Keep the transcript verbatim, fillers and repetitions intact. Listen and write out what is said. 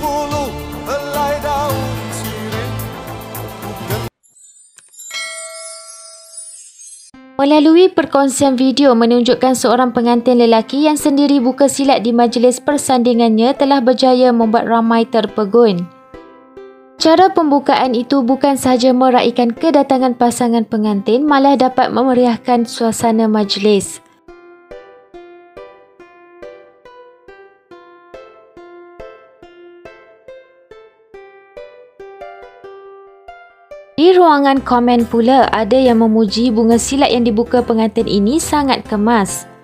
puluh helai daun sirih. Melalui perkongsian video menunjukkan seorang pengantin lelaki yang sendiri buka silat di majlis persandingannya telah berjaya membuat ramai terpegun. Cara pembukaan itu bukan sahaja meraihkan kedatangan pasangan pengantin, malah dapat memeriahkan suasana majlis. Di ruangan komen pula, ada yang memuji bunga silat yang dibuka pengantin ini sangat kemas.